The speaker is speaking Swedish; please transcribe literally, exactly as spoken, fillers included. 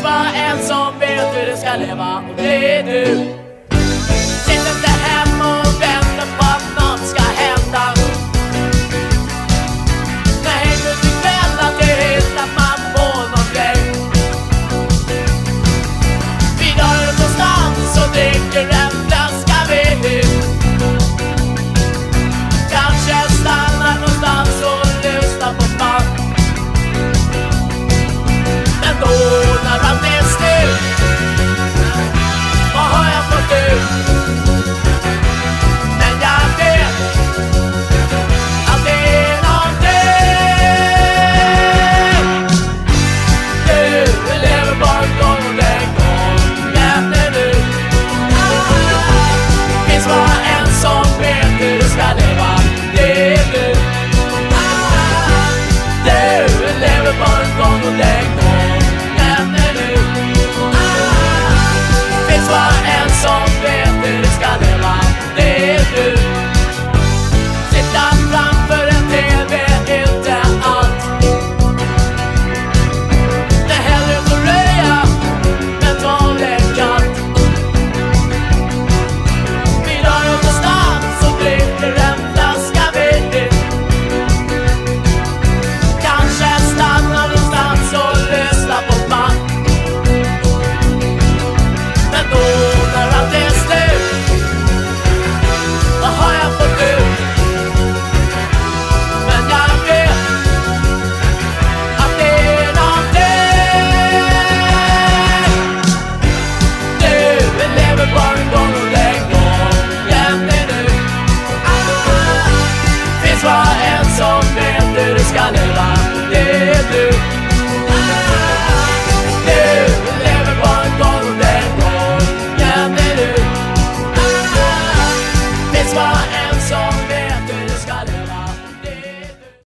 bara en som vet hur det ska leva, och det är du. Sitt inte hemma och vänta på att något ska hända. Nej, nu till kväll att det hittar man på någon grej. Vi drar någonstans och dricker en flaska vin. Kanske stannar någonstans och lyssnar på band. Men då när allt är still, vad har jag fått ut? Men jag vet att det är någonting. Du lever bara en gång och den gången är nu. Finns bara en som vet hur du ska leva, det är du. Du lever bara en gång och den